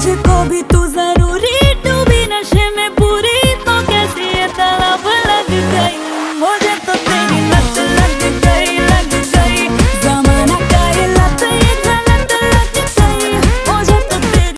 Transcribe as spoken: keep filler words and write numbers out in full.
मुझको भी तू जरूरी, डूबी नशे में पूरी, तो कैसी ये तलब लग गई मुझे तो तेरी